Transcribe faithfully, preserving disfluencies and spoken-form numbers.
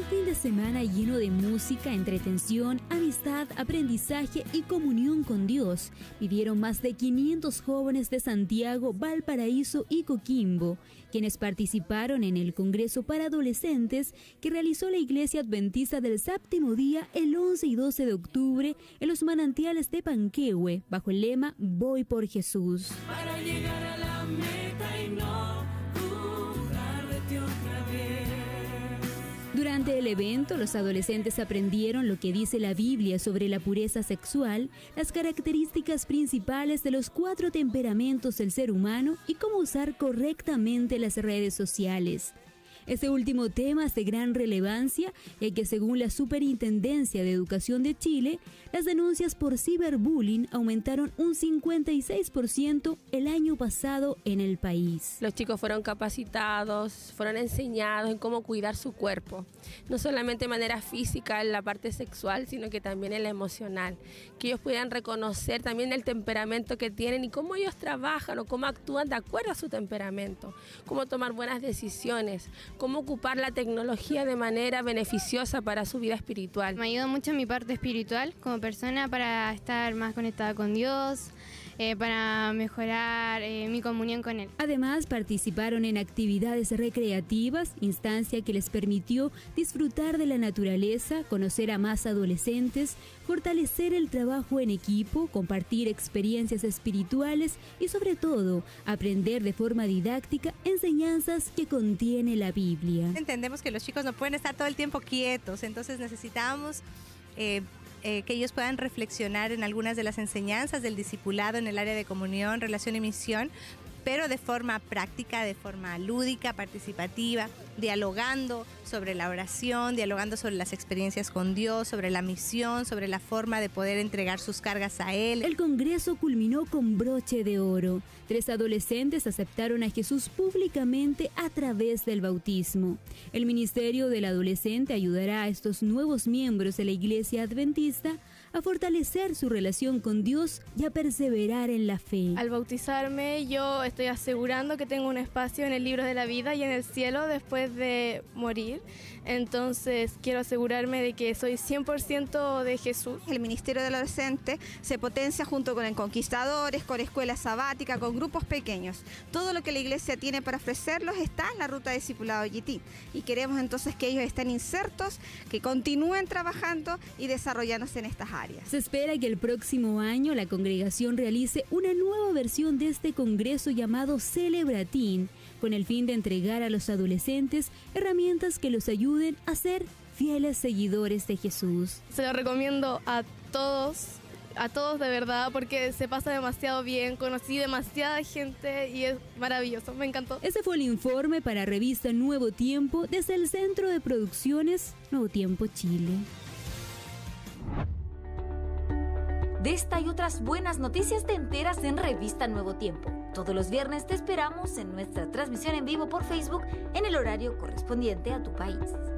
fin de semana lleno de música, entretención, amistad, aprendizaje y comunión con Dios vivieron más de quinientos jóvenes de Santiago, Valparaíso y Coquimbo, quienes participaron en el Congreso para Adolescentes que realizó la Iglesia Adventista del Séptimo Día el once y doce de octubre en los manantiales de Panquehue, bajo el lema Voy por Jesús. Para llegar a la meta y no dudar de ti otra vez. Durante el evento, los adolescentes aprendieron lo que dice la Biblia sobre la pureza sexual, las características principales de los cuatro temperamentos del ser humano y cómo usar correctamente las redes sociales. Este último tema es de gran relevancia, ya que según la Superintendencia de Educación de Chile, las denuncias por ciberbullying aumentaron un cincuenta y seis por ciento el año pasado en el país. Los chicos fueron capacitados, fueron enseñados en cómo cuidar su cuerpo, no solamente de manera física en la parte sexual, sino que también en la emocional, que ellos pudieran reconocer también el temperamento que tienen y cómo ellos trabajan o cómo actúan de acuerdo a su temperamento, cómo tomar buenas decisiones, cómo ocupar la tecnología de manera beneficiosa para su vida espiritual. Me ayudó mucho en mi parte espiritual como persona para estar más conectada con Dios, eh, para mejorar eh, mi comunión con Él. Además, participaron en actividades recreativas, instancia que les permitió disfrutar de la naturaleza, conocer a más adolescentes, fortalecer el trabajo en equipo, compartir experiencias espirituales y sobre todo, aprender de forma didáctica enseñanzas que contiene la Biblia. Entendemos que los chicos no pueden estar todo el tiempo quietos, entonces necesitamos eh, eh, que ellos puedan reflexionar en algunas de las enseñanzas del discipulado en el área de comunión, relación y misión, pero de forma práctica, de forma lúdica, participativa, dialogando sobre la oración, dialogando sobre las experiencias con Dios, sobre la misión, sobre la forma de poder entregar sus cargas a Él. El Congreso culminó con broche de oro. Tres adolescentes aceptaron a Jesús públicamente a través del bautismo. El Ministerio del Adolescente ayudará a estos nuevos miembros de la Iglesia Adventista a fortalecer su relación con Dios y a perseverar en la fe. Al bautizarme, yo estoy asegurando que tengo un espacio en el libro de la vida y en el cielo después de morir. Entonces, quiero asegurarme de que soy cien por ciento de Jesús. El Ministerio del Adolescente se potencia junto con el Conquistadores, con Escuela Sabática, con grupos pequeños. Todo lo que la Iglesia tiene para ofrecerlos está en la ruta de discipulado G T. Y queremos entonces que ellos estén insertos, que continúen trabajando y desarrollándose en estas áreas. Se espera que el próximo año la congregación realice una nueva versión de este congreso llamado Celebratín, con el fin de entregar a los adolescentes herramientas que los ayuden a ser fieles seguidores de Jesús. Se lo recomiendo a todos, a todos de verdad, porque se pasa demasiado bien, conocí demasiada gente y es maravilloso, me encantó. Ese fue el informe para Revista Nuevo Tiempo desde el Centro de Producciones Nuevo Tiempo Chile. De esta y otras buenas noticias te enteras en Revista Nuevo Tiempo. Todos los viernes te esperamos en nuestra transmisión en vivo por Facebook en el horario correspondiente a tu país.